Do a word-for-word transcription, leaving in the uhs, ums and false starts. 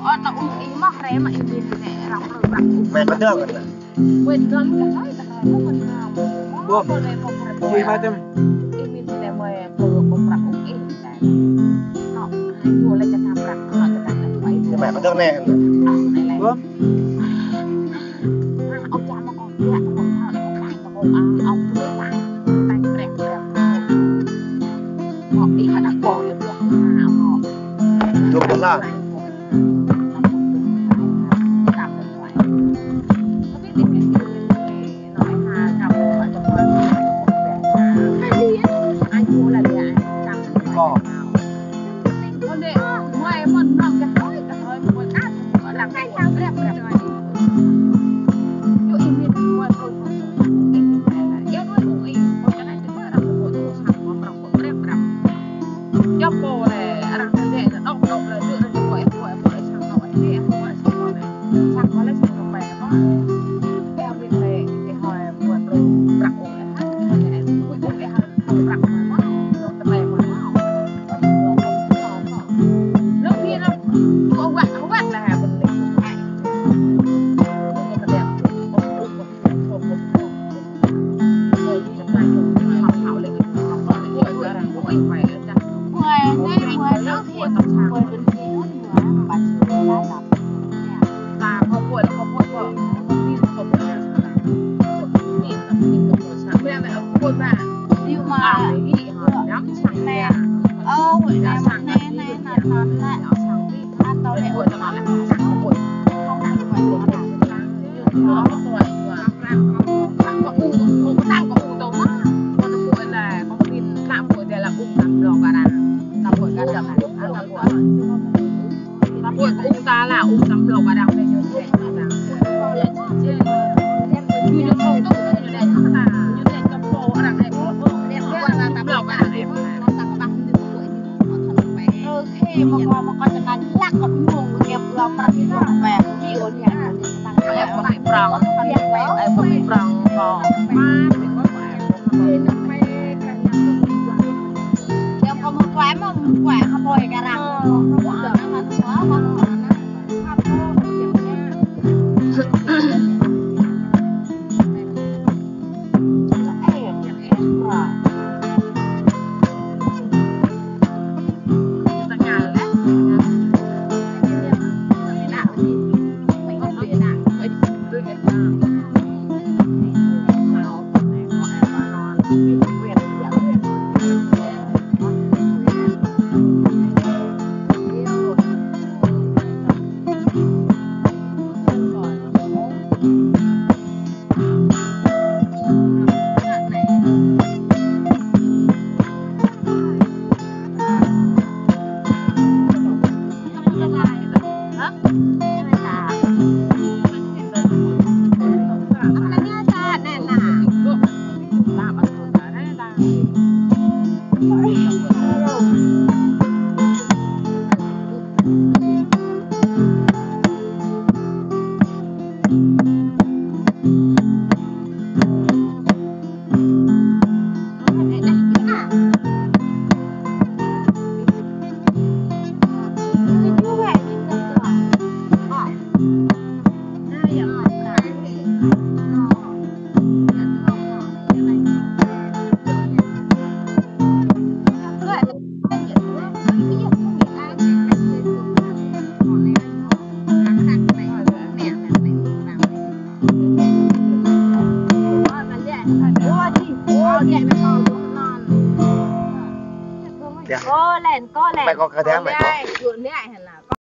Ờ, nó uống ý mắc rẻ mà em nhìn nè, rong rồi bạc. Mẹ có thương rồi. Quên con cái nói là nó còn nào. Buông. Vui hai tâm. Em nhìn nè mày vừa một bạc uống ý này. Nó hai đua lại cho tham bạc, nó cho tham bạc vậy. Mẹ có thương nè. Buông. Ông cha mà còn dạ, còn thợ nó còn lại còn ông ông vừa lại tay rẹt rẹt. Họ đi đặt bỏ được được mà họ. Đúng rồi sao? Mẹ có cái thế mẹ có.